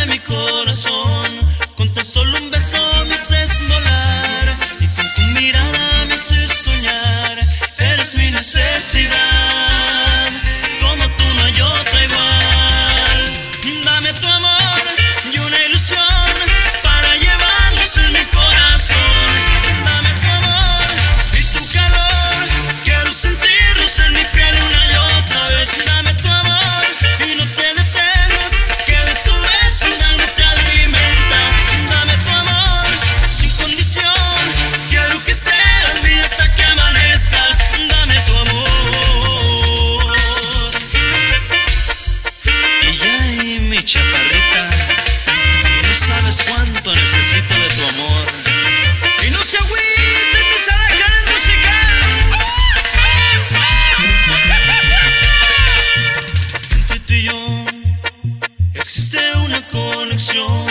de mi corazón. Con tan solo un beso me haces volar y con tu mirada me haces soñar. Eres mi necesidad, como tú no hay otra igual. Dame tu amor y una ilusión para llevarlos en mi corazón. Dame tu amor y tu calor, quiero sentirlos en mi piel una y otra vez. Dame tu amor y no te detengas, que de tu beso un alma se alimenta. Dame tu amor sin condición, quiero que seas mía hasta que amanezcas. Dame tu amor. Y ya ahí mi chaparrita, no sabes cuánto necesito de tu amor. Y no se agüiten mis alacanes musical. Entre tú y yo existe una conexión.